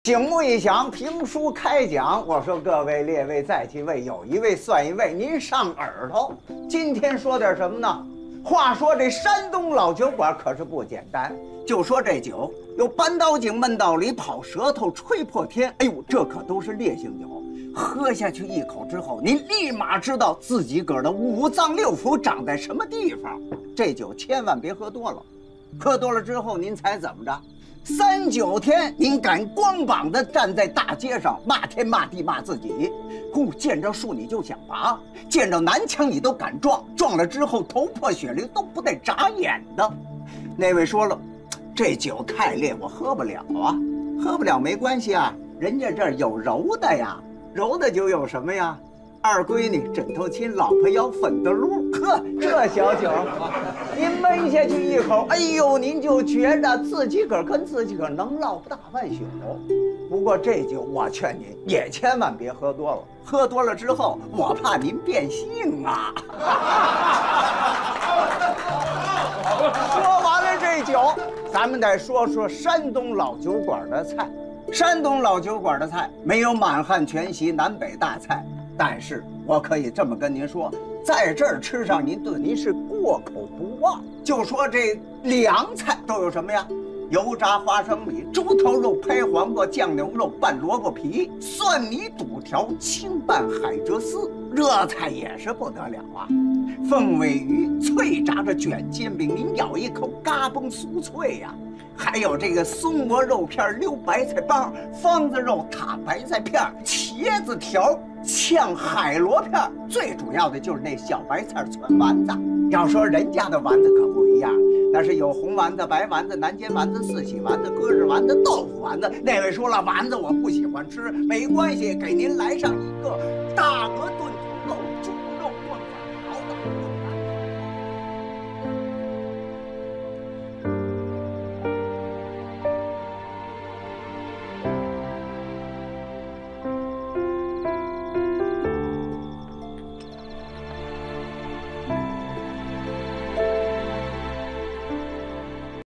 警目一响，评书开讲。我说各位列位在其位，有一位算一位，您上耳朵。今天说点什么呢？话说这山东老酒馆可是不简单，就说这酒有扳刀井、闷道里、跑舌头、吹破天，哎呦，这可都是烈性酒。喝下去一口之后，您立马知道自己个儿的五脏六腑长在什么地方。这酒千万别喝多了，喝多了之后，您猜怎么着？3、9天，您敢光膀子站在大街上骂天骂地骂自己，见着树你就想拔，见着南墙你都敢撞，撞了之后头破血流都不带眨眼的。那位说了，这酒太烈，我喝不了啊。喝不了没关系啊，人家这儿有柔的呀，柔的酒有什么呀？二闺女、枕头亲、老婆腰、粉的撸，呵，这小酒，您闷下去一口，哎呦，您就觉着自己个儿跟自己个儿能唠大半宿。不过这酒我劝您也千万别喝多了，喝多了之后，我怕您变性啊。说完了这酒，咱们得说说山东老酒馆的菜。山东老酒馆的菜没有满汉全席、南北大菜。但是我可以这么跟您说，在这儿吃上一顿，您是过口不忘。就说这凉菜都有什么呀？油炸花生米、猪头肉、拍黄瓜、酱牛肉、拌萝卜皮、蒜米肚条、清拌海蜇丝。热菜也是不得了啊！凤尾鱼、脆炸着卷煎饼，您咬一口，嘎嘣酥脆呀！还有这个松蘑肉片、溜白菜帮、方子肉、塔白菜片、茄子条、炝海螺片，最主要的就是那小白菜汆丸子。要说人家的丸子可不一样，那是有红丸子、白丸子、南煎丸子、四喜丸子、鸽子丸子、豆腐丸子。那位说了，丸子我不喜欢吃，没关系，给您来上一个大鹅炖